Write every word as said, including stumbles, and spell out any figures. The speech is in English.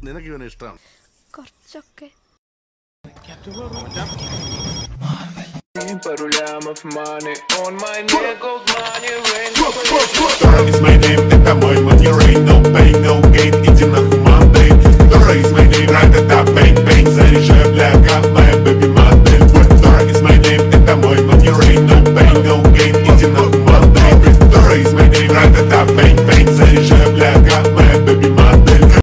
നിനക്ക് ഇവനെ ഇഷ്ടമാണ്? കുറച്ചൊക്കെ. It's my name, that I'm my money, ain't no pain, no gain, it's in